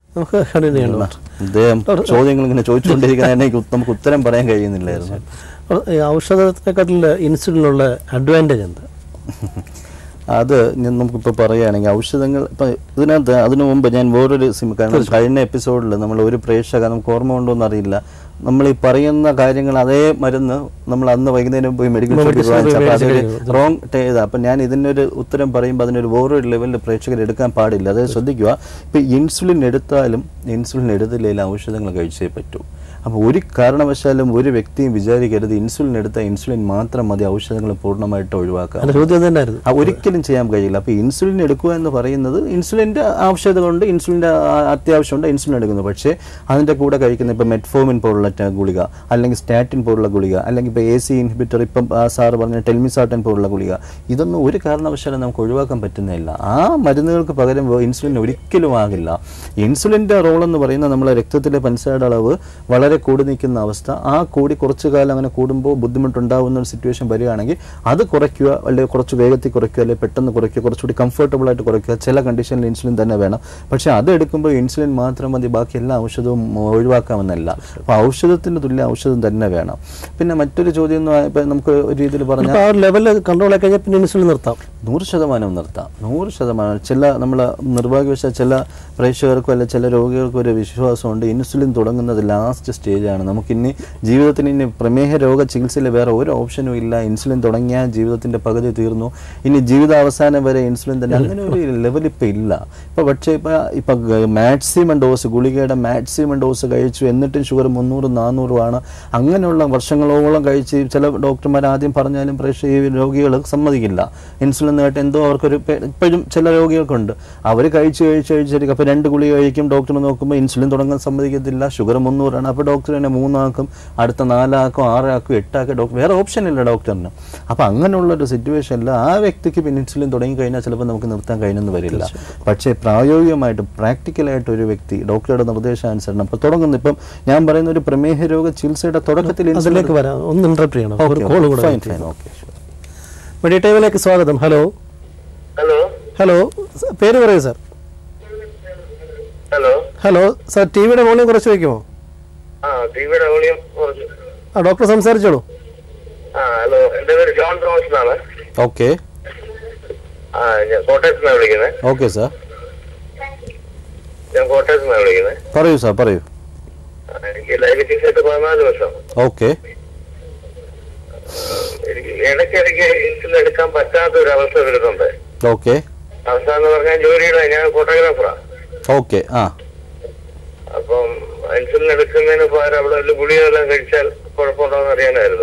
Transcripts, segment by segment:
നമുക്ക് കണ്ടിന്യൂ ചെയ്യണം. അദ്ദേഹം ചോദ്യങ്ങൾ ഇങ്ങനെ ചോദിച്ചുകൊണ്ടിരിക്കുന്ന നമുക്ക് ഉത്തരം പറയാൻ കഴിയുന്നില്ലായിരുന്നു. ഔഷധത്തെക്കാട്ടിൽ ഇൻസുലിനുള്ള അഡ്വാൻറ്റേജ് എന്താ? അത് നമുക്കിപ്പോൾ പറയുകയാണെങ്കിൽ ഔഷധങ്ങൾ ഇപ്പം ഇതിനകത്ത് അതിനു മുമ്പ് ഞാൻ വേറൊരു കാരണം കഴിഞ്ഞ എപ്പിസോഡിൽ നമ്മൾ ഒരു പ്രേക്ഷക നമുക്ക് ഓർമ്മ ഉണ്ടോ എന്നറിയില്ല, നമ്മൾ ഈ പറയുന്ന കാര്യങ്ങൾ അതേ മരുന്ന് നമ്മൾ അന്ന് വൈകുന്നേരം പോയി മെഡിക്കൽ ഷോപ്പിൽ വാങ്ങിച്ചപ്പോൾ അതൊരു റോങ് ചെയ്താൽ അപ്പം ഞാൻ ഇതിനൊരു ഉത്തരം പറയുമ്പോൾ അതിനൊരു വേറൊരു ലെവലിൽ പ്രേക്ഷകർ എടുക്കാൻ പാടില്ല. അതായത് ശ്രദ്ധിക്കുക, ഇപ്പം ഇൻസുലിൻ എടുത്താലും ഇൻസുലിൻ എടുത്തില്ലെങ്കിൽ ഔഷധങ്ങൾ കഴിച്ചേ പറ്റൂ. അപ്പോൾ ഒരു കാരണവശാലും ഒരു വ്യക്തിയും വിചാരിക്കരുത് ഇൻസുലിൻ എടുത്താൽ ഇൻസുലിൻ മാത്രം മതി ഔഷധങ്ങൾ പൂർണ്ണമായിട്ട് ഒഴിവാക്കാം. ഒരിക്കലും ചെയ്യാൻ കഴിയില്ല. അപ്പോൾ ഇൻസുലിൻ എടുക്കുക എന്ന് പറയുന്നത് ഇൻസുലിൻ്റെ ആവശ്യകതകളുണ്ട്, ഇൻസുലിൻ്റെ അത്യാവശ്യമുണ്ട്, ഇൻസുലിൻ എടുക്കുന്നു. പക്ഷേ അതിൻ്റെ കൂടെ കഴിക്കുന്ന ഇപ്പോൾ മെറ്റ്ഫോമിൻ പോലുള്ള ഗുളിക, അല്ലെങ്കിൽ സ്റ്റാറ്റിൻ പോലുള്ള ഗുളിക, അല്ലെങ്കിൽ ഇപ്പോൾ AC ഇൻഹിബിറ്റർ, ഇപ്പം സാറ് പറഞ്ഞ ടെൽമിസാർട്ടൻ പോലുള്ള ഗുളിക, ഇതൊന്നും ഒരു കാരണവശാലും നമുക്ക് ഒഴിവാക്കാൻ പറ്റുന്നില്ല. ആ മരുന്നുകൾക്ക് പകരം ഇൻസുലിൻ ഒരിക്കലും ആകില്ല. ഇൻസുലിൻ്റെ റോൾ എന്ന് പറയുന്നത് നമ്മളെ രക്തത്തിലെ പഞ്ചസാരയുടെ അളവ് വളരെ കൂടി നിൽക്കുന്ന അവസ്ഥ, ആ കൂടി കുറച്ചു കാലം അങ്ങനെ കൂടുമ്പോൾ ബുദ്ധിമുട്ടുണ്ടാകുന്ന ഒരു സിറ്റുവേഷൻ വരികയാണെങ്കിൽ അത് കുറയ്ക്കുക, അല്ലെങ്കിൽ കുറച്ച് വേഗത്തിൽ കുറയ്ക്കുക, അല്ലെങ്കിൽ പെട്ടെന്ന് കുറയ്ക്കുക, കുറച്ചുകൂടി കംഫർട്ടബിൾ ആയിട്ട് കുറയ്ക്കുക. ചില കണ്ടീഷനിൽ ഇൻസുലിൻ തന്നെ വേണം. പക്ഷേ അത് എടുക്കുമ്പോൾ ഇൻസുലിൻ മാത്രം മതി, ബാക്കി എല്ലാ ഔഷധവും ഒഴിവാക്കാമെന്നല്ല. അപ്പോൾ ഔഷധത്തിന് തുല്യ ഔഷധം തന്നെ വേണം. പിന്നെ മറ്റൊരു ചോദ്യം നമുക്ക് ഒരു രീതിയിൽ പറഞ്ഞാൽ ആ ലെവലിൽ കൺട്രോൾ ആയി കഴിഞ്ഞാൽ പിന്നെ ഇൻസുലിൻ നിർത്താം, 100% നിർത്താം, 100%. ചില നമ്മൾ നിർഭാഗ്യവശാൽ ചില പ്രേക്ഷകർക്കും അല്ലെങ്കിൽ ചില രോഗികൾക്കും ഒരു വിശ്വാസമുണ്ട് ഇൻസുലിൻ തുടങ്ങുന്നത് ലാസ്റ്റ് സ്റ്റേജാണ്, നമുക്കിനി ജീവിതത്തിന് ഇനി പ്രമേഹ രോഗ ചികിത്സയിൽ വേറെ ഒരു ഓപ്ഷനും ഇല്ല, ഇൻസുലിൻ തുടങ്ങിയാൽ ജീവിതത്തിൻ്റെ പകുതി തീർന്നു, ഇനി ജീവിതാവസാനം വരെ ഇൻസുലിൻ തന്നെ, അങ്ങനെ ഒരു ലെവൽ ഇപ്പം ഇല്ല. ഇപ്പോൾ പക്ഷേ ഇപ്പം മാക്സിമം ഡോസ് ഗുളികയുടെ മാക്സിമം ഡോസ് കഴിച്ചു, എന്നിട്ടും ഷുഗർ 300-400 അങ്ങനെയുള്ള വർഷങ്ങളോളം കഴിച്ച് ചില ഡോക്ടർമാർ ആദ്യം പറഞ്ഞാലും ഈ രോഗികൾ സമ്മതിക്കില്ല. ഇൻസുലിൻ നേട്ട് എന്തോ അവർക്കൊരു ഇപ്പോഴും ചില രോഗികൾക്കുണ്ട്, അവർ കഴിച്ചിരിക്കും. അപ്പോൾ 2 ഗുളിക കഴിക്കും, ഡോക്ടർ നോക്കുമ്പോൾ ഇൻസുലിൻ തുടങ്ങാൻ സമ്മതിക്കത്തില്ല, ഷുഗർ 300. അപ്പോൾ ഡോക്ടർ തന്നെ 3 ആക്കും, അടുത്ത 4 ആക്കും, 6 ആക്കും, 8 ആക്കും, ഡോക്ടർ വേറെ ഓപ്ഷൻ ഇല്ല ഡോക്ടറിന്. അപ്പോൾ അങ്ങനെയുള്ളൊരു സിറ്റുവേഷനിൽ ആ വ്യക്തിക്ക് പിന്നെ ഇൻസുലിൻ തുടങ്ങി കഴിഞ്ഞാൽ ചിലപ്പോൾ നമുക്ക് നിർത്താൻ കഴിഞ്ഞെന്ന് വരില്ല. പക്ഷേ പ്രായോഗികമായിട്ട് പ്രാക്ടിക്കലായിട്ട് ഒരു വ്യക്തി ഡോക്ടറുടെ നിർദ്ദേശാനുസരണം ഇപ്പോൾ തുടങ്ങുന്നു. ഇപ്പം ഞാൻ പറയുന്ന ഒരു പ്രമേഹ രോഗ ചികിത്സയുടെ തുടക്കത്തിൽ അതിലേക്ക് വരാം, ഒന്ന് ഇന്റർപ്റ്റ് ചെയ്യണം. മെഡി ടൈമിലേക്ക് സ്വാഗതം. ഹലോ ഹലോ, പേര് പറയൂ സാർ. ഹലോ സാർ, ടിവിയുടെ വോളിയം കുറച്ച് വയ്ക്കുമോ? ഡോക്ടർ സംസാരിച്ചോളൂ. ഹലോ, എന്റെ പേര് ജോൺ തോമസ് എന്നാണ്. ഓക്കെ, ഞാൻ കോട്ടയത്ത് നിന്നാണ് വിളിക്കുന്നത്. ഓക്കെ സാർ, ഞാൻ കോട്ടയത്ത് നിന്നാണ് വിളിക്കുന്നത്. പറയൂ സാർ, പറയൂ. എനിക്ക് ഡയബറ്റീസ് ആയിട്ട് 14 വർഷം. ഓക്കെ, എനിക്ക് ഇടയ്ക്കിടയ്ക്ക് ഇൻസുലിൻ എടുക്കാൻ പറ്റാത്ത ഒരു അവസ്ഥ വരുന്നുണ്ട്. ഓക്കെ, അവസ്ഥ എന്ന് പറഞ്ഞാൽ ജോലിയുടെ ഞാൻ ഫോട്ടോഗ്രാഫറാ. ഓക്കെ, അപ്പം ഇൻസുലിൻ എടുക്കുന്നതിന് പകരം അവിടെ ഗുളികയെല്ലാം കഴിച്ചാൽ കുഴപ്പമുണ്ടോന്ന് അറിയാനായിരുന്നു.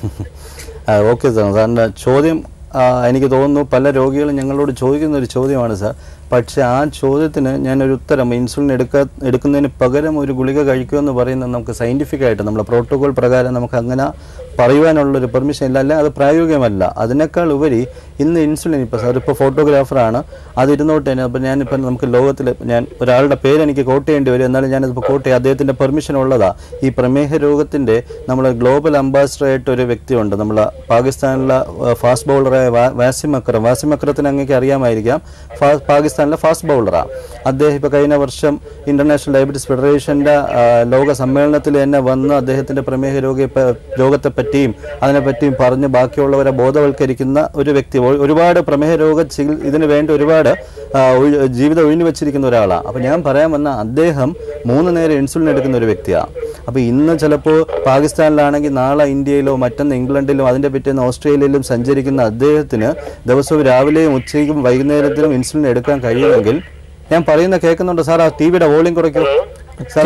ഓക്കെ സാർ, സാറിൻ്റെ ചോദ്യം എനിക്ക് തോന്നുന്നു പല രോഗികളും ഞങ്ങളോട് ചോദിക്കുന്ന ഒരു ചോദ്യമാണ് സാർ. പക്ഷേ ആ ചോദ്യത്തിന് ഞാനൊരു ഉത്തരം, ഇൻസുലിൻ എടുക്കുന്നതിന് പകരം ഒരു ഗുളിക കഴിക്കുക എന്ന് പറയുന്നത് നമുക്ക് സയൻറ്റിഫിക്കായിട്ട് നമ്മുടെ പ്രോട്ടോകോൾ പ്രകാരം നമുക്ക് അങ്ങനെ പറയുവാനുള്ളൊരു പെർമിഷൻ ഇല്ല, അല്ലെങ്കിൽ അത് പ്രായോഗികമല്ല. അതിനേക്കാൾ ഉപരി ഇന്ന് ഇൻസുലിൻ ഇപ്പോൾ സാർ ഇപ്പോൾ ഫോട്ടോഗ്രാഫറാണ്, അതിരുന്നോട്ട് തന്നെ. അപ്പോൾ ഞാനിപ്പോൾ നമുക്ക് ലോകത്തിൽ ഞാൻ ഒരാളുടെ പേര് എനിക്ക് കോട്ട് ചെയ്യേണ്ടി വരും, എന്നാലും ഞാനതിപ്പോൾ കോട്ട് ചെയ്യാം, അദ്ദേഹത്തിൻ്റെ പെർമിഷൻ ഉള്ളതാണ്. ഈ പ്രമേഹ രോഗത്തിൻ്റെ നമ്മൾ ഗ്ലോബൽ അംബാസിഡറായിട്ട് ഒരു വ്യക്തിയുണ്ട്, നമ്മൾ പാകിസ്ഥാനിലെ ഫാസ്റ്റ് ബൗളറായ വാസിം അക്രത്തിന് അങ്ങേക്ക് അറിയാമായിരിക്കാം. പാകിസ്ഥാനിലെ ഫാസ്റ്റ് ബൗളറാണ് അദ്ദേഹം. ഇപ്പോൾ കഴിഞ്ഞ വർഷം ഇന്റർനാഷണൽ ഡയബറ്റീസ് ഫെഡറേഷൻ്റെ ലോക സമ്മേളനത്തിൽ തന്നെ വന്ന് അദ്ദേഹത്തിൻ്റെ പ്രമേഹ രോഗത്തെപ്പറ്റിയും അതിനെപ്പറ്റിയും പറഞ്ഞ് ബാക്കിയുള്ളവരെ ബോധവൽക്കരിക്കുന്ന ഒരു വ്യക്തി. ഒരുപാട് പ്രമേഹ രോഗ ഇതിനു വേണ്ടി ഒരുപാട് ജീവിതം ഒഴിഞ്ഞു വെച്ചിരിക്കുന്ന ഒരാളാണ്. അപ്പോൾ ഞാൻ പറയാൻ വന്ന അദ്ദേഹം 3 നേരം ഇൻസുലിൻ എടുക്കുന്ന ഒരു വ്യക്തിയാണ്. അപ്പോൾ ഇന്ന് ചിലപ്പോൾ പാകിസ്ഥാനിലാണെങ്കിൽ നാളെ ഇന്ത്യയിലോ മറ്റൊന്ന് ഇംഗ്ലണ്ടിലോ അതിൻ്റെ പിറ്റേന്ന് ഓസ്ട്രേലിയയിലും സഞ്ചരിക്കുന്ന അദ്ദേഹത്തിന് ദിവസവും രാവിലെയും ഉച്ചയ്ക്കും വൈകുന്നേരത്തിലും ഇൻസുലിൻ എടുക്കാൻ കഴിയുമെങ്കിൽ, ഞാൻ പറയുന്ന കേൾക്കുന്നുണ്ട് സാർ, ആ ടിവിയുടെ വോളിയം കുറയ്ക്കൂ സാർ,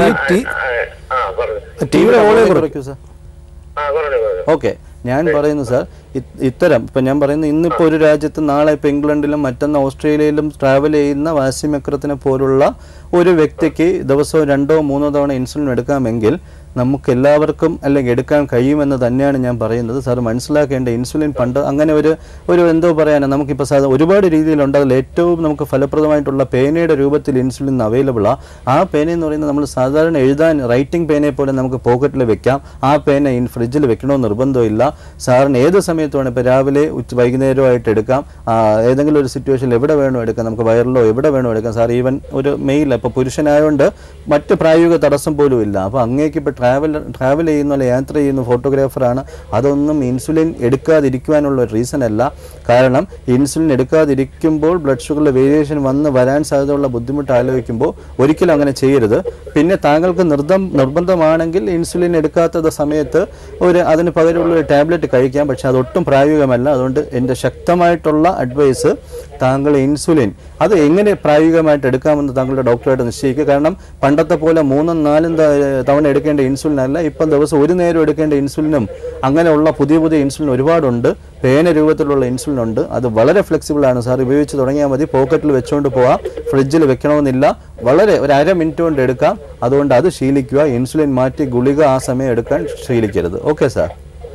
ടിവിയുടെ വോളിയം കുറയ്ക്കൂ സാർ. ഓക്കെ, ഞാൻ പറയുന്നു സാർ, ഇത്തരം ഇപ്പം ഞാൻ പറയുന്നു ഇന്നിപ്പോൾ ഒരു രാജ്യത്ത് നാളെ ഇപ്പോൾ ഇംഗ്ലണ്ടിലും മറ്റൊന്ന് ഓസ്ട്രേലിയയിലും ട്രാവൽ ചെയ്യുന്ന വാസിം അക്രത്തിനെ പോലുള്ള ഒരു വ്യക്തിക്ക് ദിവസവും 2-3 തവണ ഇൻസുലിൻ എടുക്കാമെങ്കിൽ നമുക്ക് എല്ലാവർക്കും അല്ലെങ്കിൽ എടുക്കാൻ കഴിയുമെന്ന് തന്നെയാണ് ഞാൻ പറയുന്നത്. സാർ മനസ്സിലാക്കേണ്ട, ഇൻസുലിൻ പണ്ട് അങ്ങനെ ഒരു എന്തോ പറയാനാണ്, നമുക്കിപ്പോൾ സാർ ഒരുപാട് രീതിയിലുണ്ട്. അതിൽ ഏറ്റവും നമുക്ക് ഫലപ്രദമായിട്ടുള്ള പേനയുടെ രൂപത്തിൽ ഇൻസുലിൻ അവൈലബിളാണ്. ആ പേന എന്ന് പറയുന്നത് നമ്മൾ സാധാരണ എഴുതാൻ റൈറ്റിംഗ് പേനയെ പോലെ നമുക്ക് പോക്കറ്റിൽ വെക്കാം. ആ പേന ഫ്രിഡ്ജിൽ വെക്കണമെന്ന് നിർബന്ധമില്ല. സാറിന് ഏത് സമയത്ത് വേണം, ഇപ്പോൾ രാവിലെ വൈകുന്നേരമായിട്ട് എടുക്കാം, ഏതെങ്കിലും ഒരു സിറ്റുവേഷനിൽ എവിടെ വേണോ എടുക്കാം, നമുക്ക് വയറിലോ എവിടെ വേണോ എടുക്കാം. സാർ ഈവൻ ഒരു മെയിൽ ഇപ്പോൾ പുരുഷനായതുകൊണ്ട് മറ്റ് പ്രായോഗിക തടസ്സം പോലും ഇല്ല. അപ്പോൾ അങ്ങേക്ക് ഇപ്പോൾ ട്രാവൽ ചെയ്യുന്ന അല്ലെ യാത്ര ചെയ്യുന്ന ഫോട്ടോഗ്രാഫറാണ്. അതൊന്നും ഇൻസുലിൻ എടുക്കാതിരിക്കുവാനുള്ള ഒരു റീസൺ അല്ല. കാരണം ഇൻസുലിൻ എടുക്കാതിരിക്കുമ്പോൾ ബ്ലഡ് ഷുഗറിലെ വേരിയേഷൻ വരാൻ സാധ്യതയുള്ള ബുദ്ധിമുട്ട് ആലോചിക്കുമ്പോൾ ഒരിക്കലും അങ്ങനെ ചെയ്യരുത്. പിന്നെ താങ്കൾക്ക് നിർബന്ധമാണെങ്കിൽ ഇൻസുലിൻ എടുക്കാത്ത സമയത്ത് അതിന് പകരമുള്ള ഒരു ടാബ്ലറ്റ് കഴിക്കാം. പക്ഷെ അതൊട്ടും പ്രായോഗികമല്ല. അതുകൊണ്ട് എൻ്റെ ശക്തമായിട്ടുള്ള അഡ്വൈസ് താങ്കൾ ഇൻസുലിൻ അത് എങ്ങനെ പ്രായോഗികമായിട്ട് എടുക്കാമെന്ന് താങ്കളുടെ ഡോക്ടറായിട്ട് നിശ്ചയിക്കുക. കാരണം പണ്ടത്തെ പോലെ 3-4 തവണ എടുക്കേണ്ട ഇൻസുലിൻ അല്ല, ഇപ്പം ദിവസം ഒരു നേരം എടുക്കേണ്ട ഇൻസുലിനും അങ്ങനെയുള്ള പുതിയ ഇൻസുലിൻ ഒരുപാടുണ്ട്. പേന രൂപത്തിലുള്ള ഇൻസുലിൻ ഉണ്ട്. അത് വളരെ ഫ്ലെക്സിബിൾ ആണ് സാർ. ഉപയോഗിച്ച് തുടങ്ങിയാൽ മതി. പോക്കറ്റിൽ വെച്ചുകൊണ്ട് പോവാം, ഫ്രിഡ്ജിൽ വെക്കണമെന്നില്ല. വളരെ ഒരു 1/2 മിനിറ്റ് കൊണ്ട് എടുക്കാം. അതുകൊണ്ട് അത് ശീലിക്കുക. ഇൻസുലിൻ മാറ്റി ഗുളിക ആ സമയം എടുക്കാൻ ശീലിക്കരുത്. Okay sir.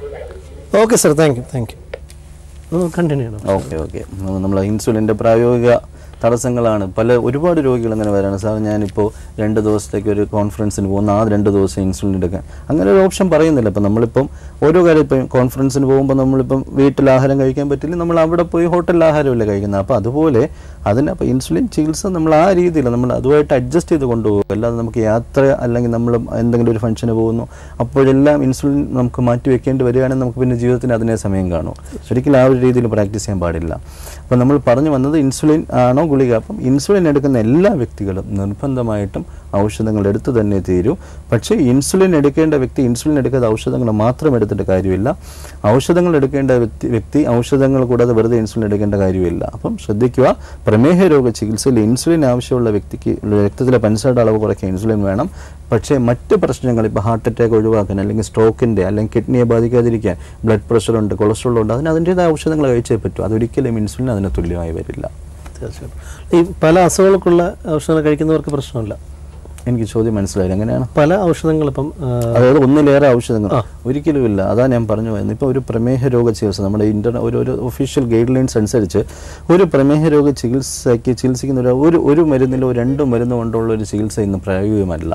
Okay sir, thank you. Continue ചെയ്യണം. ഓക്കെ. നമ്മൾ ഇൻസുലിൻ്റെ പ്രായോഗിക തടസ്സങ്ങളാണ് ഒരുപാട് രോഗികൾ അങ്ങനെ വരാണ്. സാർ ഞാനിപ്പോൾ 2 ദിവസത്തേക്ക് ഒരു കോൺഫറൻസിന് പോകുന്ന ആ 2 ദിവസം ഇൻസുലിൻ എടുക്കാൻ അങ്ങനെ ഒരു ഓപ്ഷൻ പറയുന്നില്ല. ഇപ്പം നമ്മളിപ്പം ഓരോ കാര്യം ഇപ്പം കോൺഫറൻസിന് പോകുമ്പോൾ നമ്മളിപ്പം വീട്ടിൽ ആഹാരം കഴിക്കാൻ പറ്റില്ല, നമ്മൾ അവിടെ പോയി ഹോട്ടലിൽ ആഹാരമല്ലേ കഴിക്കുന്നത്. അപ്പോൾ അതുപോലെ അപ്പോൾ ഇൻസുലിൻ ചികിത്സ നമ്മൾ ആ രീതിയിൽ നമ്മൾ അതുമായിട്ട് അഡ്ജസ്റ്റ് ചെയ്ത് കൊണ്ടുപോകും. അല്ലാതെ നമുക്ക് യാത്ര അല്ലെങ്കിൽ നമ്മൾ എന്തെങ്കിലും ഒരു ഫംഗ്ഷന് പോകുന്നു അപ്പോഴെല്ലാം ഇൻസുലിൻ നമുക്ക് മാറ്റി വെക്കേണ്ടി വരികയാണെങ്കിൽ നമുക്ക് പിന്നെ ജീവിതത്തിന് അതിനെ സമയം കാണും. ഒരിക്കലും ആ ഒരു രീതിയിൽ പ്രാക്ടീസ് ചെയ്യാൻ പാടില്ല. അപ്പോൾ നമ്മൾ പറഞ്ഞു വന്നത് ഇൻസുലിൻ ആണോ ഗുളിക. അപ്പം ഇൻസുലിൻ എടുക്കുന്ന എല്ലാ വ്യക്തികളും നിർബന്ധമായിട്ടും ഔഷധങ്ങൾ എടുത്ത് തന്നെ തീരൂ. പക്ഷേ ഇൻസുലിൻ എടുക്കേണ്ട വ്യക്തി ഇൻസുലിൻ എടുക്കാതെ ഔഷധങ്ങൾ മാത്രം എടുത്തിട്ട് കാര്യമില്ല. ഔഷധങ്ങൾ എടുക്കേണ്ട വ്യക്തി ഔഷധങ്ങൾ കൂടാതെ വെറുതെ ഇൻസുലിൻ എടുക്കേണ്ട കാര്യമില്ല. അപ്പം ശ്രദ്ധിക്കുക, പ്രമേഹ രോഗ ചികിത്സയിൽ ഇൻസുലിൻ ആവശ്യമുള്ള വ്യക്തിക്ക് രക്തത്തിലെ പഞ്ചസാരയുടെ അളവ് കുറയ്ക്കാൻ ഇൻസുലിൻ വേണം. പക്ഷേ മറ്റ് പ്രശ്നങ്ങൾ ഇപ്പോൾ ഹാർട്ട് അറ്റാക്ക് ഒഴിവാക്കാൻ അല്ലെങ്കിൽ സ്ട്രോക്കിൻ്റെ അല്ലെങ്കിൽ കിഡ്നിയെ ബാധിക്കാതിരിക്കാൻ ബ്ലഡ് പ്രഷറുണ്ട്, കൊളസ്ട്രോൾ ഉണ്ട്, അതിൻ്റേതായ ഔഷധങ്ങൾ കഴിച്ചേ പറ്റൂ. അതൊരിക്കലും ഇൻസുലിൻ അതിന് തുല്യമായി വരില്ല. തീർച്ചയായിട്ടും. ഈ പല അസുഖങ്ങൾക്കുള്ള ഔഷധങ്ങൾ കഴിക്കുന്നവർക്ക് പ്രശ്നമില്ല. എനിക്ക് ചോദ്യം മനസ്സിലായില്ല. എങ്ങനെയാണ് പല ഔഷധങ്ങൾ ഇപ്പം അതായത് ഒന്നിലേറെ ഔഷധങ്ങൾ? ഒരിക്കലും ഇല്ല. അതാ ഞാൻ പറഞ്ഞു പോയത്. ഇപ്പോൾ ഒരു പ്രമേഹ രോഗ ചികിത്സ നമ്മുടെ ഒരു ഒഫീഷ്യൽ ഗൈഡ് ലൈൻസ് അനുസരിച്ച് ഒരു പ്രമേഹ രോഗ ചികിത്സിക്കുന്ന ഒരു മരുന്നിലോ 2 മരുന്ന് കൊണ്ടുള്ള ഒരു ചികിത്സ ഇന്ന് പ്രായോഗികമല്ല.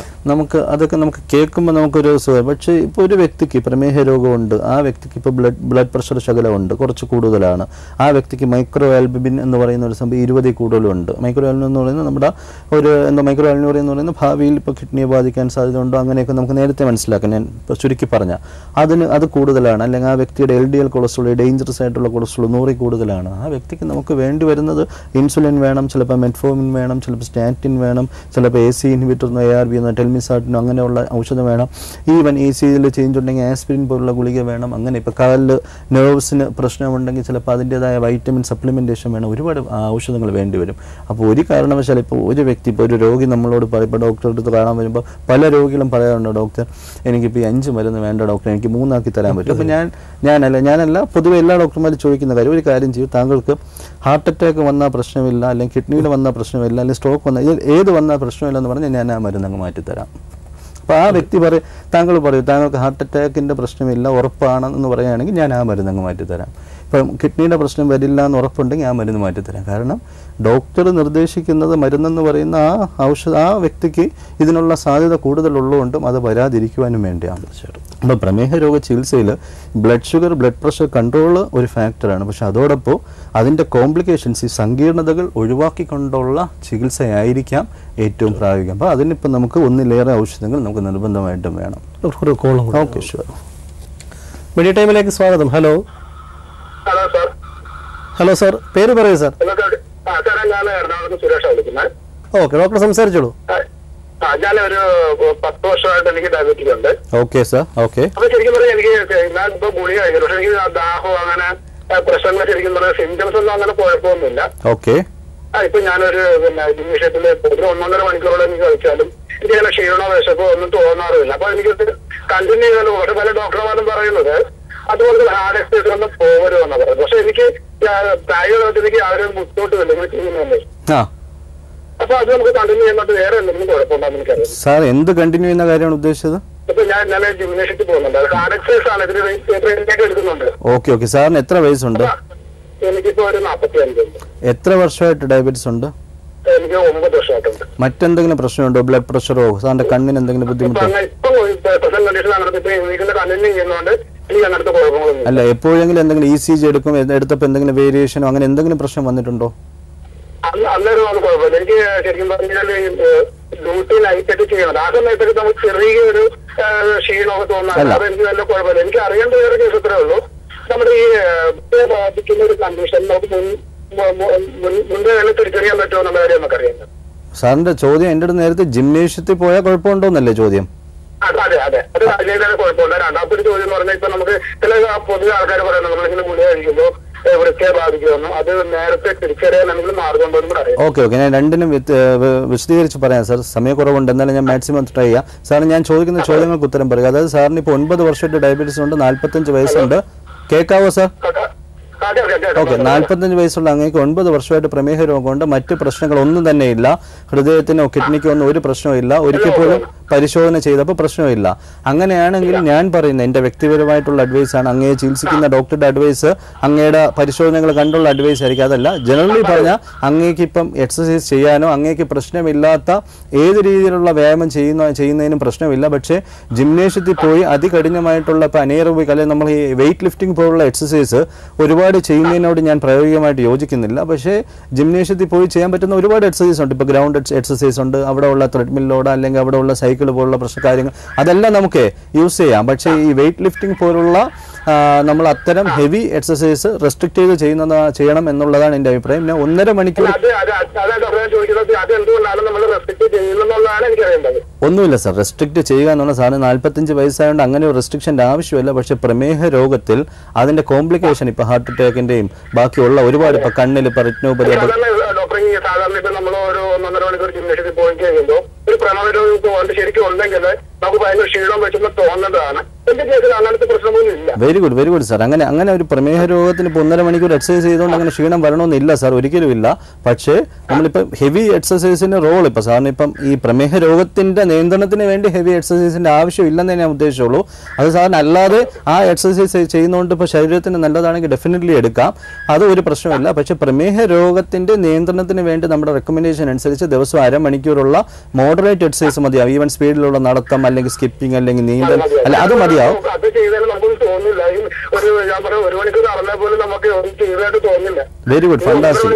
അതൊക്കെ നമുക്ക് കേൾക്കുമ്പോൾ നമുക്കൊരു സുഖം. പക്ഷേ ഇപ്പോൾ ഒരു വ്യക്തിക്ക് പ്രമേഹ രോഗമുണ്ട്, ആ വ്യക്തിക്ക് ഇപ്പോൾ ബ്ലഡ് പ്രഷർ ശകലമുണ്ട്, കുറച്ച് കൂടുതലാണ്. ആ വ്യക്തിക്ക് മൈക്രോ ആൽബുമിൻ എന്ന് പറയുന്ന ഒരു സംഭവം 20 കൂടുതലുണ്ട്. മൈക്രോ ആൽബുമിൻ എന്ന് പറയുന്നത് നമ്മുടെ മൈക്രോ ആൽബുമിൻ എന്ന് പറയുന്നത് ഭാവിയിൽ ഇപ്പോൾ കിഡ്നിയെ ബാധിക്കാൻ സാധ്യതയുണ്ടോ അങ്ങനെയൊക്കെ നമുക്ക് നേരത്തെ മനസ്സിലാക്കാം. ഞാൻ ഇപ്പോൾ ചുരുക്കി പറഞ്ഞാൽ അത് കൂടുതലാണ്. അല്ലെങ്കിൽ ആ വ്യക്തിയുടെ LDL കൊളസ്ട്രോൾ, ഡേഞ്ചറസ് ആയിട്ടുള്ള കൊളസ്ട്രോൾ 100 കൂടുതലാണ്. ആ വ്യക്തിക്ക് നമുക്ക് വേണ്ടി വരുന്നത് ഇൻസുലിൻ വേണം, ചിലപ്പോൾ മെറ്റ്ഫോമിൻ വേണം, ചിലപ്പോൾ സ്റ്റാറ്റിൻ വേണം, ചിലപ്പോൾ AC ഇൻഹിബിറ്റർ ARB എന്ന ടെൽമിസാറ്റിനോ അങ്ങനെയുള്ള ഔഷധം വേണം. ഈവൻ ECGയിൽ ചേഞ്ച് ഉണ്ടെങ്കിൽ ആസ്പിരിൻ പോലുള്ള ഗുളിക വേണം. അങ്ങനെ ഇപ്പോൾ കാലിൽ നെർവ്സിന് പ്രശ്നമുണ്ടെങ്കിൽ ചിലപ്പോൾ അതിൻ്റെതായ വൈറ്റമിൻ സപ്ലിമെൻറ്റേഷൻ വേണം. ഒരുപാട് ഔഷധങ്ങൾ വേണ്ടി വരും. അപ്പോൾ ഒരു കാരണവശാൽ ഇപ്പോൾ ഒരു വ്യക്തി ഇപ്പോൾ ഒരു രോഗി നമ്മളോട് ഇപ്പോൾ ഡോക്ടറെ അടുത്ത് കാണാൻ വരുമ്പോൾ പല രോഗികളും പറയാറുണ്ട്, ഡോക്ടർ എനിക്കിപ്പോൾ 5 മരുന്ന് വേണ്ട ഡോക്ടർ, എനിക്ക് 3 ആക്കി തരാൻ പറ്റും. അപ്പോൾ ഞാനല്ല പൊതുവെ എല്ലാ ഡോക്ടർമാരും ചോദിക്കുന്ന ഒരു കാര്യം ചെയ്യും, താങ്കൾക്ക് ഹാർട്ട് അറ്റാക്ക് വന്നാൽ പ്രശ്നമില്ല, അല്ലെങ്കിൽ കിഡ്നിയിൽ വന്നാൽ പ്രശ്നമില്ല, അല്ലെങ്കിൽ സ്ട്രോക്ക് വന്നാൽ ഏത് വന്നാൽ പ്രശ്നമില്ലെന്ന് പറഞ്ഞാൽ ഞാൻ ആ മരുന്ന് അങ്ങ് മാറ്റിത്തരാം. അപ്പോൾ ആ വ്യക്തി താങ്കൾ പറയും താങ്കൾക്ക് ഹാർട്ട് അറ്റാക്കിൻ്റെ പ്രശ്നമില്ല ഉറപ്പാണെന്ന് പറയുകയാണെങ്കിൽ ഞാൻ ആ മരുന്ന് അങ്ങ് മാറ്റിത്തരാം. ഇപ്പം കിഡ്നിയുടെ പ്രശ്നം വരില്ല എന്ന് ഉറപ്പുണ്ടെങ്കിൽ ആ മരുന്ന് മാറ്റിത്തരാം. കാരണം ഡോക്ടർ നിർദ്ദേശിക്കുന്നത് മരുന്നെന്ന് പറയുന്ന ആ വ്യക്തിക്ക് ഇതിനുള്ള സാധ്യത കൂടുതലുള്ളതുകൊണ്ടും അത് വരാതിരിക്കുവാനും വേണ്ടിയാണ്. അപ്പോൾ പ്രമേഹ രോഗ ചികിത്സയിൽ blood sugar, blood pressure control ഒരു ഫാക്ടറാണ്. പക്ഷെ അതോടൊപ്പം അതിൻ്റെ കോംപ്ലിക്കേഷൻസ്, ഈ സങ്കീർണതകൾ ഒഴിവാക്കിക്കൊണ്ടുള്ള ചികിത്സയായിരിക്കാം ഏറ്റവും പ്രായോഗികം. അപ്പോൾ അതിനിപ്പോൾ നമുക്ക് ഒന്നിലേറെ ഔഷധങ്ങൾ നമുക്ക് നിർബന്ധമായിട്ടും വേണം. Okay, sure. മെഡി ടൈമിലേക്ക് സ്വാഗതം. ഹലോ സാർ, പേര് പറയൂ സാർ. ഓക്കെ, ഡോക്ടർ സംസാരിച്ചോളൂ. ഞാനൊരു 10 വർഷമായിട്ട് എനിക്ക് ഡയബറ്റിക് ഉണ്ട്. Okay sir. ഓക്കെ. അപ്പൊ ശരിക്കും പറഞ്ഞാൽ എനിക്ക് ഞാനിപ്പോ ഗുളിക കഴിക്കുന്നു. പക്ഷെ എനിക്ക് ദാഹം അങ്ങനെ പ്രശ്നങ്ങൾ ശരിക്കും പറഞ്ഞാൽ സിംറ്റംസ് ഒന്നും അങ്ങനെ കുഴപ്പമൊന്നുമില്ല. ഓക്കെ. ഇപ്പൊ ഞാനൊരു നിമിഷത്തില് 1-1.5 മണിക്കൂറോളം എനിക്ക് കഴിച്ചാലും എനിക്ക് അങ്ങനെ ക്ഷീണോ വിശപ്പോ ഒന്നും തോന്നാറില്ല. അപ്പൊ എനിക്ക് കണ്ടിന്യൂ ചെയ്താലും പക്ഷെ പല ഡോക്ടർമാരും പറയുന്നത് അതുപോലെ ഹാർഡ് എക്സസൈസ് ഒന്നും പോകരുതെന്നാ പറയുന്നത്. പക്ഷെ എനിക്ക് പ്രായോഗികമായിട്ട് ആരും ബുദ്ധിമുട്ടില്ല ഇങ്ങനെ ചെയ്യുന്നതല്ലേ. അപ്പൊ അത് നമുക്ക് കണ്ടിന്യൂ ചെയ്യുന്നത് വേറെ എന്തെങ്കിലും കുഴപ്പമുണ്ടാകും എനിക്കറിയാം. സാർ എന്ത് കണ്ടിന്യൂ ചെയ്യുന്ന കാര്യമാണ് ഉദ്ദേശിച്ചത്? ഇപ്പൊ ഞാൻ ജിംനേഷ്യത്തിൽ പോകുന്നുണ്ട്. ഹാർഡ് എക്സസൈസ് ആണ് ഇതിന് എടുക്കുന്നുണ്ട്. Okay okay. സാറിന് എത്ര വയസ്സുണ്ട്? എനിക്കിപ്പോ ഒരു 45 ഉണ്ട്. എത്ര വർഷമായിട്ട് ഡയബറ്റീസ് ഉണ്ട്? എനിക്ക് 9 വർഷമായിട്ടുണ്ട്. മറ്റെന്തെങ്കിലും പ്രശ്നമുണ്ടോ? ബ്ലഡ് പ്രഷറോ സാറിന്റെ കണ്ണിന് എന്തെങ്കിലും ബുദ്ധിമുട്ടോ? അല്ല, എപ്പോഴെങ്കിലും എന്തെങ്കിലും ECG എടുത്തപ്പോൾ എന്തെങ്കിലും വേരിയേഷനോ അങ്ങനെ എന്തെങ്കിലും പ്രശ്നം വന്നിട്ടുണ്ടോ? അന്നേരം ഒന്നും കുഴപ്പമില്ല. എനിക്ക് ശരിക്കും പറഞ്ഞാൽ ഡ്യൂട്ടി നൈറ്റൊക്കെ ചെയ്യണം. ആ സമയത്തൊക്കെ നമുക്ക് ചെറിയൊരു ക്ഷീണമൊക്കെ തോന്നാൻ അത് എനിക്ക് നല്ല കുഴപ്പമില്ല. എനിക്ക് അറിയേണ്ട വേറെ കേസ് ഇത്രേ ഉള്ളൂ. നമ്മുടെ ഈ ബാധിക്കുന്ന ഒരു കണ്ടീഷൻ നമുക്ക് മുൻപേ തന്നെ തിരിച്ചറിയാൻ പറ്റുമോ എന്നുള്ള കാര്യം നമുക്കറിയാം. സാറിന്റെ ചോദ്യം എന്റെ അടുത്ത് നേരത്തെ ജിംനേഷ്യത്തിൽ പോയാൽ കുഴപ്പമുണ്ടോന്നല്ലേ ചോദ്യം? അതെ അത് അതിനേക്കാൾ കുഴപ്പമില്ല. രണ്ടാമത്തെ ഒരു ചോദ്യം എന്ന് പറഞ്ഞാൽ ഇപ്പൊ നമുക്ക് ചില പൊതുവെ ആൾക്കാർ പറയുന്നത് നമ്മളിങ്ങനെ ഗുളിക കഴിക്കുമ്പോൾ വൃക്കയെ ബാധിക്കുമെന്നും അത് നേരത്തെ തിരിച്ചറിയാൻ നമുക്ക് മാർഗം ഉണ്ടോന്നും കൂടെ അറിയാം. ഓക്കെ ഞാൻ രണ്ടിനും വിശദീകരിച്ച് പറയാം സാർ. സമയക്കുറവുണ്ട്, എന്നാലും ഞാൻ മാക്സിമം ട്രൈ ചെയ്യാം. സാറിന് ഞാൻ ചോദിക്കുന്ന ചോദ്യങ്ങൾക്ക് ഉത്തരം പറയുക. അതായത് സാറിന് ഇപ്പോൾ 9 വർഷമായിട്ട് ഡയബറ്റീസ് ഉണ്ട്, 45 വയസ്സുണ്ട്. കേൾക്കാവോ സാർ? ഓക്കെ 45 വയസ്സുള്ള അങ്ങേക്ക് 9 വർഷമായിട്ട് പ്രമേഹ രോഗമുണ്ട്, മറ്റ് പ്രശ്നങ്ങളൊന്നും തന്നെ ഇല്ല. ഹൃദയത്തിനോ കിഡ്നിക്കോ ഒന്നും ഒരു പ്രശ്നവും ഇല്ല. ഒരിക്കൽ പോലും പരിശോധന ചെയ്തപ്പോൾ പ്രശ്നമില്ല. അങ്ങനെയാണെങ്കിൽ ഞാൻ പറയുന്ന എൻ്റെ വ്യക്തിപരമായിട്ടുള്ള അഡ്വൈസാണ്. അങ്ങയെ ചികിത്സിക്കുന്ന ഡോക്ടറുടെ അഡ്വൈസ് അങ്ങയുടെ പരിശോധനകൾ കണ്ടുള്ള അഡ്വൈസ് ആയിരിക്കും. അതല്ല ജനറലി പറഞ്ഞാൽ അങ്ങേക്ക് ഇപ്പം എക്സസൈസ് ചെയ്യാനോ അങ്ങേക്ക് പ്രശ്നമില്ലാത്ത ഏത് രീതിയിലുള്ള വ്യായാമം ചെയ്യുന്നതിനും പ്രശ്നമില്ല. പക്ഷേ ജിംനേഷ്യത്തിൽ പോയി അതികഠിനമായിട്ടുള്ള ഇപ്പോൾ അനേറോബിക് അല്ലെങ്കിൽ നമ്മൾ ഈ വെയിറ്റ് ലിഫ്റ്റിംഗ് പോലുള്ള എക്സസൈസ് ഒരുപാട് ചെയ്യുന്നതിനോട് ഞാൻ പ്രായോഗികമായിട്ട് യോജിക്കുന്നില്ല. പക്ഷേ ജിംനേഷ്യത്തിൽ പോയി ചെയ്യാൻ പറ്റുന്ന ഒരുപാട് എക്സസൈസ് ഉണ്ട്. ഇപ്പോൾ ഗ്രൗണ്ട് എക്സസൈസ് ഉണ്ട്, അവിടെ ഉള്ള ത്രെഡ്മില്ലോട് അല്ലെങ്കിൽ അവിടെ ഉള്ള സൈക്കിൾ പോലുള്ള കാര്യങ്ങൾ അതെല്ലാം നമുക്ക് യൂസ് ചെയ്യാം. പക്ഷേ ഈ വെയിറ്റ് ലിഫ്റ്റിംഗ് പോലുള്ള നമ്മൾ അത്തരം ഹെവി എക്സസൈസ് റെസ്ട്രിക്ട് ചെയ്ത് ചെയ്യണം എന്നുള്ളതാണ് എൻ്റെ അഭിപ്രായം. പിന്നെ 1.5 മണിക്കൂർ ഒന്നുമില്ല സാർ. റെസ്ട്രിക്ട് ചെയ്യുക എന്നുള്ള സാധനം 45 വയസ്സായതുകൊണ്ട് അങ്ങനെ ഒരു റെസ്ട്രിക്ഷൻ്റെ ആവശ്യമില്ല. പക്ഷെ പ്രമേഹ രോഗത്തിൽ അതിന്റെ കോംപ്ലിക്കേഷൻ ഇപ്പൊ ഹാർട്ട് അറ്റാക്കിന്റെയും ബാക്കിയുള്ള ഒരുപാട് ഇപ്പൊ കണ്ണിൽ ഇപ്പൊ റിറ്റിനോപ്പതി സാധാരണ ഇപ്പൊ നമ്മൾ ഒരു 1.5 മണിക്കൂർ ജിംനേഷ്യത്തിൽ പോയി കഴിയുമ്പോൾ ഒരു പ്രമേഹ രോഗം ശരിക്കും ഉണ്ടെങ്കിൽ നമുക്ക് ഭയങ്കര ക്ഷീണം വെച്ചെന്ന് തോന്നേണ്ടതാണ്. എന്റെ കേസിൽ അങ്ങനത്തെ പ്രശ്നമൊന്നും ഇല്ല. Very good sir. അങ്ങനെ ഒരു പ്രമേഹ രോഗത്തിന് ഇപ്പോൾ 1.5 മണിക്കൂർ എക്സസൈസ് ചെയ്തുകൊണ്ട് അങ്ങനെ ക്ഷീണം വരണമെന്നില്ല സാർ, ഒരിക്കലും ഇല്ല. പക്ഷേ നമ്മളിപ്പം ഹെവി എക്സസൈസിന്റെ റോൾ ഇപ്പം സാറിന് ഇപ്പം ഈ പ്രമേഹ രോഗത്തിന്റെ നിയന്ത്രണത്തിന് വേണ്ടി ഹെവി എക്സസൈസിന്റെ ആവശ്യമില്ലെന്നേ ഞാൻ ഉദ്ദേശിച്ചുള്ളൂ. അത് സാറിന് അല്ലാതെ ആ എക്സസൈസ് ചെയ്യുന്നതുകൊണ്ട് ഇപ്പോൾ ശരീരത്തിന് നല്ലതാണെങ്കിൽ ഡെഫിനറ്റ്ലി എടുക്കാം, അത് ഒരു പ്രശ്നമില്ല. പക്ഷെ പ്രമേഹ രോഗത്തിന്റെ നിയന്ത്രണത്തിന് വേണ്ടി നമ്മുടെ റെക്കമെൻഡേഷൻ അനുസരിച്ച് ദിവസം 1/2 മണിക്കൂറുള്ള മോഡറേറ്റ് എക്സസൈസ് മതിയാവും. ഈവൻ സ്പീഡിലുള്ള നടത്തം അല്ലെങ്കിൽ സ്കിപ്പിംഗ് അല്ലെങ്കിൽ നീന്തൽ അല്ല അത് മതിയാവും. Very good, fantastic.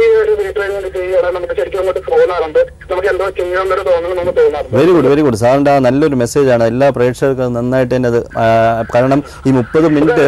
Very good സാറിന്റെ ആ നല്ലൊരു മെസ്സേജാണ്. എല്ലാ പ്രേക്ഷകർക്കും നന്നായിട്ട് തന്നെ അത്, കാരണം ഈ 30 മിനിറ്റ്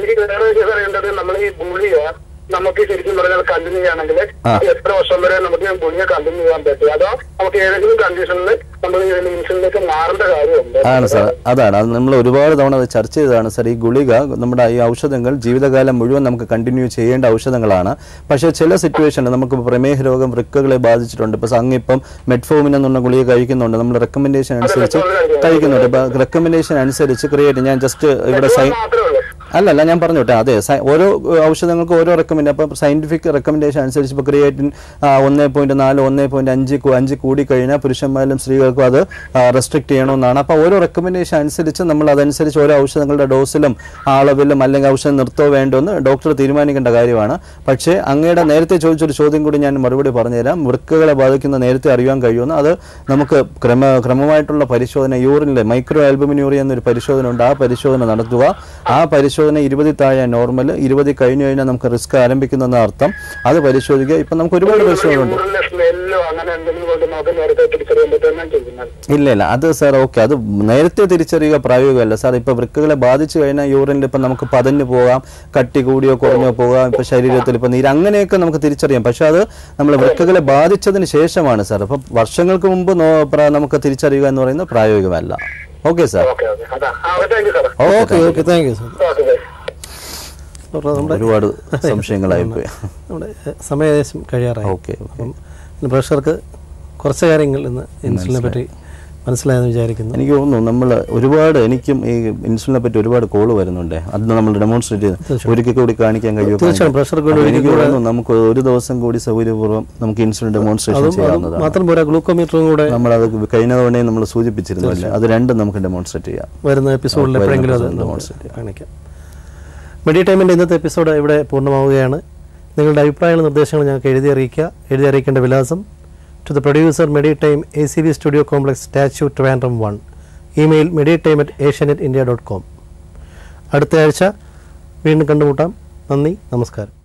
നമുക്ക് ശരിക്കും പറഞ്ഞാൽ കണ്ടിന്യൂ ചെയ്യണമെങ്കിൽ എത്ര വർഷം വരെ നമുക്ക് ഗുളിക കണ്ടിന്യൂ ചെയ്യാൻ പറ്റും? അതോ നമുക്ക് ഏതെങ്കിലും കണ്ടീഷനിൽ നമ്മൾ ഇൻസുലിനിലേക്ക് മാറേണ്ട കാര്യമുണ്ട്? ആണ് സാർ, അതാണ് അത് നമ്മൾ ഒരുപാട് തവണ അത് ചർച്ച ചെയ്തതാണ് സാർ. ഈ ഗുളിക നമ്മുടെ ഈ ഔഷധങ്ങൾ ജീവിതകാലം മുഴുവൻ നമുക്ക് കണ്ടിന്യൂ ചെയ്യേണ്ട ഔഷധങ്ങളാണ്. പക്ഷേ ചില സിറ്റുവേഷനിൽ നമുക്ക് പ്രമേഹ രോഗം വൃക്കകളെ ബാധിച്ചിട്ടുണ്ട്. ഇപ്പൊ അങ്ങിപ്പം മെറ്റ്ഫോമിൻ എന്നുള്ള ഗുളിക കഴിക്കുന്നുണ്ട്, നമ്മൾ റെക്കമെൻഡേഷൻ അനുസരിച്ച് കഴിക്കുന്നുണ്ട്. ഇപ്പൊ റെക്കമെൻഡേഷൻ അനുസരിച്ച് ക്രിയേറ്റ് ഞാൻ ജസ്റ്റ് ഇവിടെ അല്ലല്ല ഞാൻ പറഞ്ഞോട്ടെ. അതെ, ഓരോ ഔഷധങ്ങൾക്ക് ഓരോ റെക്കമെൻഡ്. അപ്പം സയന്റിഫിക് റെക്കമെൻഡേഷൻ അനുസരിച്ച് ഇപ്പോൾ ക്രിയേറ്റിൻ 1.4 1.5 കൂടി കഴിഞ്ഞാൽ പുരുഷന്മാരിലും സ്ത്രീകൾക്കും അത് റെസ്ട്രിക്ട് ചെയ്യണമെന്നാണ്. അപ്പോൾ ഓരോ റെക്കമെൻഡേഷൻ അനുസരിച്ച് നമ്മൾ അതനുസരിച്ച് ഓരോ ഔഷധങ്ങളുടെ ഡോസിലും അളവിലും അല്ലെങ്കിൽ ഔഷധം നിർത്തോ വേണ്ടോ എന്ന് ഡോക്ടർ തീരുമാനിക്കേണ്ട കാര്യമാണ്. പക്ഷേ അങ്ങയുടെ നേരത്തെ ചോദിച്ചൊരു ചോദ്യം കൂടി ഞാൻ മറുപടി പറഞ്ഞുതരാം. വൃക്കകളെ ബാധിക്കുന്ന നേരത്തെ അറിയാൻ കഴിയുമെന്ന്. അത് നമുക്ക് ക്രമമായിട്ടുള്ള പരിശോധന, യൂറിനിലെ മൈക്രോ ആൽബുമിനൂറിയ എന്നൊരു പരിശോധന ഉണ്ട്. ആ പരിശോധന നടത്തുക. ആ പരിശോധന 20 താഴെ നോർമൽ, 20 കഴിഞ്ഞു കഴിഞ്ഞാൽ നമുക്ക് റിസ്ക് ആരംഭിക്കുന്ന അർത്ഥം. അത് പരിശോധിക്കുക. ഇപ്പൊ നമുക്ക് ഒരുപാട് പരിശോധനയുണ്ട്. ഇല്ല അത് സാർ ഓക്കെ, അത് നേരത്തെ തിരിച്ചറിയുക പ്രായോഗികമല്ല സാർ. ഇപ്പൊ വൃക്കകളെ ബാധിച്ചു കഴിഞ്ഞാൽ യൂറിനിൽ ഇപ്പൊ നമുക്ക് പതഞ്ഞു പോകാം, കട്ടി കൂടിയോ കുറഞ്ഞോ പോകാം, ഇപ്പൊ ശരീരത്തിൽ ഇപ്പൊ നീര്, അങ്ങനെയൊക്കെ നമുക്ക് തിരിച്ചറിയാം. പക്ഷെ അത് നമ്മൾ വൃക്കകളെ ബാധിച്ചതിന് ശേഷമാണ് സാർ. അപ്പൊ വർഷങ്ങൾക്ക് മുമ്പ് നമുക്ക് തിരിച്ചറിയുക എന്ന് പറയുന്നത് പ്രായോഗികമല്ല. Okay sir. Okay thank you sir. ഒരുപാട് സംശയങ്ങളായിപ്പോയി, നമ്മുടെ സമയം കഴിയാറായി. ഓക്കെ, അപ്പം പ്രേക്ഷകർക്ക് കുറച്ച് കാര്യങ്ങൾ ഇന്ന് ഇൻസുലിനെ പറ്റി മനസ്സിലായെന്ന് വിചാരിക്കുന്നു. എനിക്ക് തോന്നുന്നു നമ്മൾ ഒരുപാട്, എനിക്കും ഈ ഇൻസുലിനെ പറ്റി ഒരുപാട് കോള് വരുന്നുണ്ട്. അത് നമ്മൾ ഡെമോൺസ്ട്രേറ്റ് ചെയ്ത് ഒരിക്കൽ കൂടി കാണിക്കാൻ കഴിയും. എനിക്ക് തോന്നുന്നു നമുക്ക് ഒരു ദിവസം കൂടി സൗകര്യപൂർവ്വം നമുക്ക് ഇൻസുലിൻ ഡെമോൺസ്ട്രേഷൻ ചെയ്യാവുന്നതാണ്. മാത്രം പോരാ, ഗ്ലൂക്കോമീറ്ററും കൂടെ നമ്മളത് കഴിഞ്ഞ തവണ നമ്മൾ സൂചിപ്പിച്ചിരുന്നില്ല. അത് രണ്ടും നമുക്ക് ഡെമോൺസ്ട്രേറ്റ് ചെയ്യാം. വരുന്ന എപ്പിസോഡിൽ എപ്പോഴെങ്കിലും അത് ഡെമോൺസ്ട്രേറ്റ് കാണിക്കാം. മെഡി ടൈമിൻ്റെ ഇന്നത്തെ എപ്പിസോഡ് ഇവിടെ പൂർണ്ണമാവുകയാണ്. നിങ്ങളുടെ അഭിപ്രായങ്ങളും നിർദ്ദേശങ്ങളും ഞങ്ങൾക്ക് എഴുതി അറിയിക്കേണ്ട വിലാസം: to the producer, Medi Time, ACV Studio Complex, Statue, Trivandrum 1. Email meditime@asianetindia.com. അടുത്ത ആഴ്ച വീണ്ടും കണ്ടുമുട്ടാം. നന്ദി, നമസ്കാരം.